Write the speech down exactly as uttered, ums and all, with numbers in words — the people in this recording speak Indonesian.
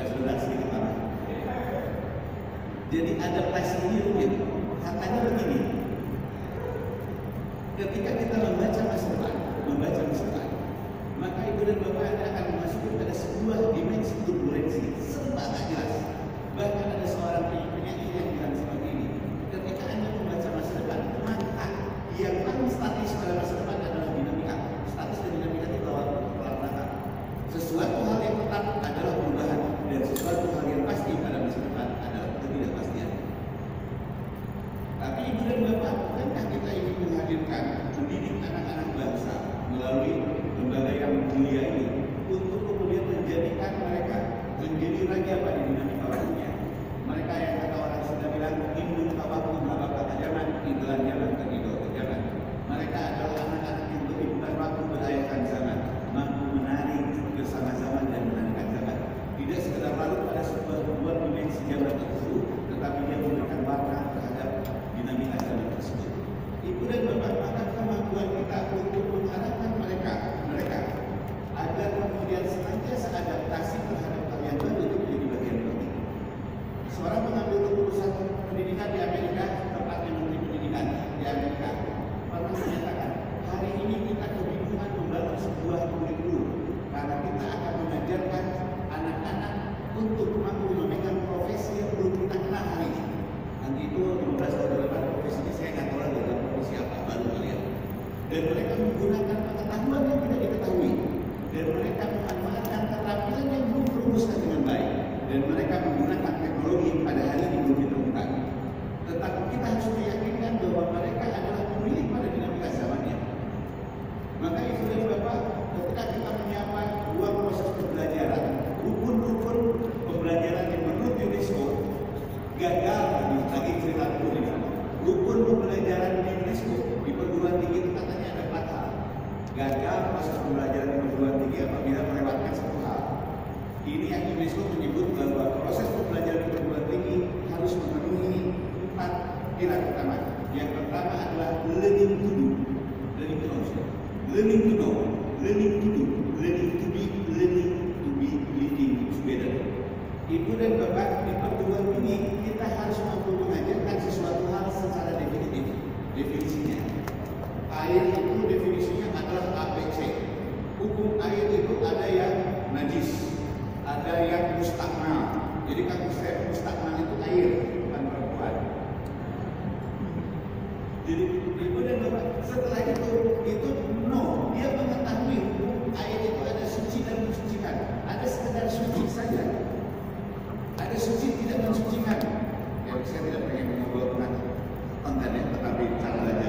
agak sebentar sedikit lama. Jadi adaptasi ini rumit. Katanya begini, ketika kita membaca masa depan, membaca masa depan, maka ibu dan bapak Anda akan memasuki pada sebuah dimensi turbulensi serba tak jelas. Bahkan ada seorang penyanyi yang bilang seperti ini, ketika Anda membaca masa depan, maka yang paling statis pada masa depan adalah dinamika. Statis dan dinamika itu tolak belakang. Sesuatu hal yang tetap adalah perubahan, dan sesuatu hal yang pasti pada masa depan adalah ketidakpastian. Tapi ibu dan bapak, bukankah kita ingin menghadirkan mendidik anak-anak bangsa melalui lembaga yang mulia ini untuk kemudian menjadikan mereka menjadi raja pada dinamika waktunya? Mereka yang kata orang sudah bilang induk tawaku mabaka zaman, idolan zaman ke idol zaman. Mereka adalah anak-anak yang beribukan waktu berayakan zaman, mampu menarik bersama zaman dan menarikan zaman. Tidak sekedar lalu pada sebuah dua dimensi zaman tertentu, tetapi dia memberikan warna terhadap dinamika zaman tersebut. Ibu dan bapak, maka kemampuan kita untuk mengarahkan mereka, mereka agar kemudian senantiasa adaptasi terhadap hal yang baru itu menjadi bagian penting. Seorang mengambil keputusan pendidikan di Amerika, tempatnya menteri pendidikan di Amerika, pernah menyatakan hari ini kita kebingungan membangun sebuah kurikulum karena kita akan mengajarkan anak-anak untuk mampu memegang profesi yang belum kita kenal hari ini. Nanti itu lima belas tahun ke depan profesi ini saya nggak tahu lagi dalam profesi apa baru kalian. Dan mereka menggunakan pengetahuan yang tidak diketahui, dan mereka memanfaatkan keterampilan yang belum terumuskan dengan baik, dan mereka menggunakan teknologi yang pada hari ini belum ditemukan. Tetapi kita harus meyakinkan bahwa mereka adalah pemilik pada dinamika zamannya. Maka ibu dan bapak, ketika kita menyapa dua proses pembelajaran, rukun-rukun pembelajaran yang menurut UNESCO gagal lagi cerita dulu ini. Rukun pembelajaran di UNESCO di perguruan tinggi itu katanya ada empat hal. Gagal proses pembelajaran di perguruan tinggi apabila melewatkan satu hal. Ini yang UNESCO menyebut bahwa proses pembelajaran di perguruan tinggi harus memenuhi empat pilar utama. Yang pertama adalah learning to do, learning to know, learning to know, learning to do, learning to be, learning to be living together. Ibu dan bapak, di perguruan tinggi kita harus mampu mengajarkan sesuatu hal secara definitif. Definisinya, air itu definisinya adalah A B C. Hukum air itu ada yang najis, ada yang mustakmal. Jadi kan saya mustakmal itu air, bukan perempuan. Jadi ibu dan bapak, setelah itu itu no, dia mengetahui hukum air itu ada suci dan mensucikan. Ada sekedar suci saja. Ada suci tidak mensucikan. Ya, saya tidak pengen mengobrol tentang kontennya, tetapi cara